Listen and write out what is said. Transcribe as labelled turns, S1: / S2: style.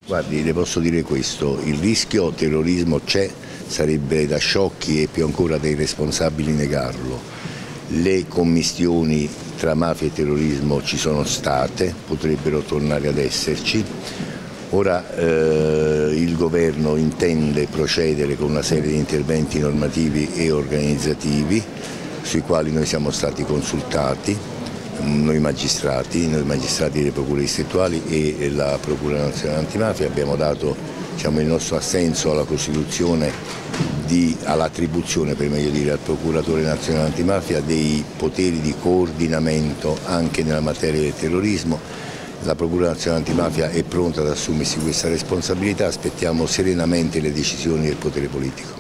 S1: Guardi, le posso dire questo, il rischio terrorismo c'è, sarebbe da sciocchi e più ancora dai responsabili negarlo. Le commistioni tra mafia e terrorismo ci sono state, potrebbero tornare ad esserci. Ora il governo intende procedere con una serie di interventi normativi e organizzativi sui quali noi siamo stati consultati. Noi magistrati delle procure distrettuali e la Procura Nazionale Antimafia abbiamo dato il nostro assenso alla costituzione, all'attribuzione per meglio dire al Procuratore Nazionale Antimafia dei poteri di coordinamento anche nella materia del terrorismo. La Procura Nazionale Antimafia è pronta ad assumersi questa responsabilità, aspettiamo serenamente le decisioni del potere politico.